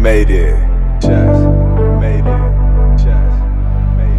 made it. Just made it. Just made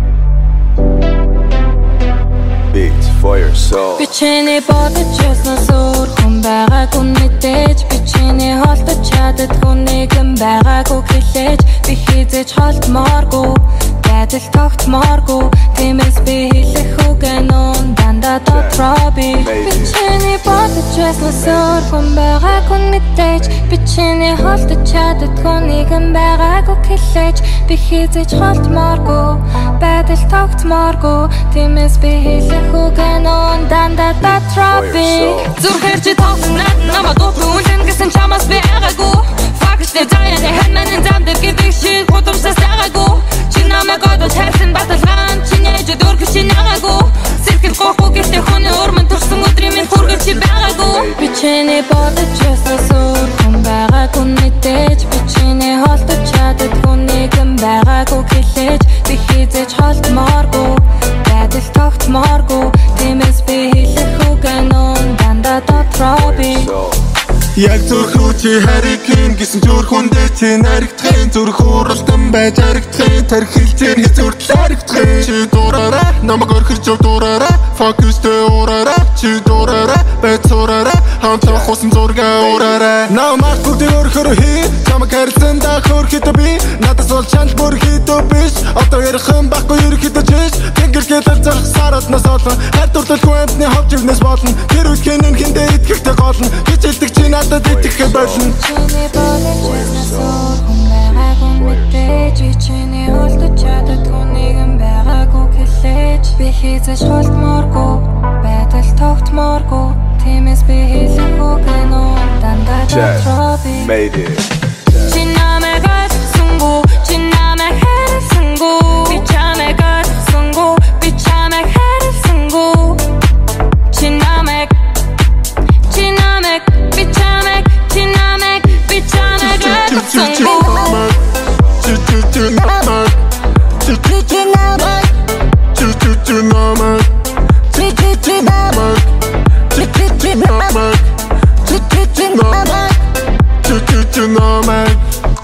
it. Beats for your soul. Бичээний бодож яснаас өөр хүн байгаагүй мэдээж бичээний холдож чаддаггүй нэгэн байгаагүй хэлээж би хизээж холдмооргүй байдал тогтмооргүй тиймээс би хэлэх үг энүүн дандаа дотроо би бичээний бодож яснаас өөр хүн байгаагүй мэдээж бичээний холдож чаддаггүй нэгэн байгаагүй хэлээж би хизээж холдмооргүй байдал тогтмооргүй тиймээс би хэлэх үг энүүн дандаа дотроо би зүрхээр чи тоглонод намайг дуулан гэсэн чамаас би айгаагүй факттэй заяаны хэмээн замдэр гэдэг шиг худамсаас дагаагүй чи намайг одод хайрсан баталгаан чиний дөрөв чи нагаагүй сэрхэл гохгүй гэхдээ хүний урман төрсөн өдрийн минь хүргэж чи байгаагүй бичээний бодож яснаас өөр хүн байгаагүй мэдээж бичээний холдож чаддаггүй нэгэн байгаагүй хэлээж би хизээж холдмооргүй байдал тогтмооргүй тиймээс би хэлэх үг энүүн дандаа дотроо би Яг зүрхүү чи харигын гэсэн зүрхүндээ чи наригдахын зүрх уралдан байж харигдахын тархилчээр хэзүртэл харигдахын чи дуураараа намайг орхирч дуураараа фокустэй уураараа чи дуураараа байц уураараа хамтрах хусан зургаа уураараа намайг бүгдийг өөрөөр хий чамайг харилцан даа хөөрхөд би надаас бол чанал бүр хийдөө биш одоо ярихын байхгүй ерөөхдөө чиш тэнгэргээл зарах сараднаас олон хайр дурлалгүй амтны ховжигнээс болно тэр үед хинэн хиндээ итгэхтэй голно хичээлдэг чи надад итгэх болно чиний бодож яснаас өөр хүн байгаагүй мэдээж чиний холдож чаддаггүй нэгэн байгаагүй хэлээж би хизээж холдмооргүй байдал тогтмооргүй тиймээс би хэлэх үг энүүн дандаа дотроо би made it. Чи намайг ойлгосонгүй чи намайг хайрласангүй би чамайг ойлгосонгүй би чамайг хайрласангүй чи намайг би чамайг Nomad